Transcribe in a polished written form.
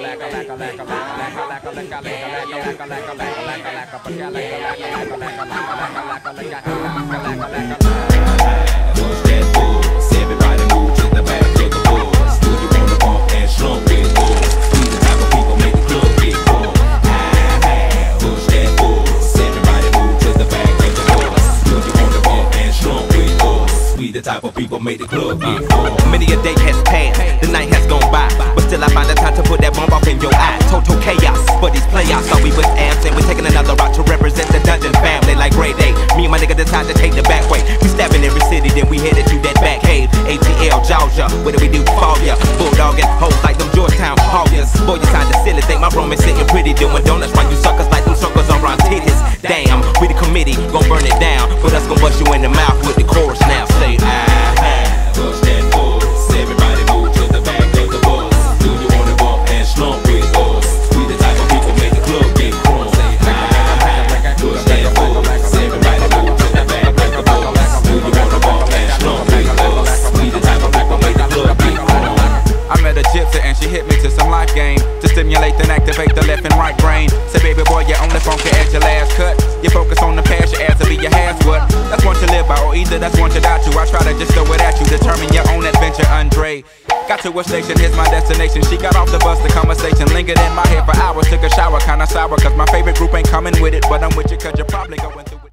Everybody move to the back of the bus. Do you wanna bump and slump with us? We the type of people make the club get full. Push that bus. Everybody move to the back of the bus. Do you wanna bump and slump with us? We the type of people make the club get full. Many a day has passed, the night has gone by, but still I find the time to put that bomb off in your eye. Total chaos, but these playoffs thought we was absent. We're taking another route to represent the dungeon family like grade A. Me and my nigga decide to take the back way. We stabbing every city, then we headed to that back cave. ATL, Georgia, what do we do for ya? Bulldogging hoes like them Georgetown Hoyas. Boy, you kinda silly, think my room is sitting pretty, doing donuts while you suckers like them suckers around titties. Damn, we the committee, gon' burn it down, but us gon' bust you in the mouth with the chorus now. Say, push that bus. Everybody move to the back of the bus. Do you wanna bump and slump with us? We the type of people make the club get crunk. Say, push that bus. Everybody move to the back of the bus. Do you wanna bump and slump with us? We the type of people make the club get crunk. I met a gypsy and she hit me to some life game to stimulate and activate the left and right brain. Say, baby boy, you only funky at your last cut. You focus on the past, your ass to be your has what? That's one to live by, or either that's one to die to. I try to just throw it at you, determine your own adventure, Andre. Got to a station, here's my destination. She got off the bus, the conversation lingered in my head for hours. Took a shower, kinda sour, cause my favorite group ain't coming with it. But I'm with you cause you're probably going through it.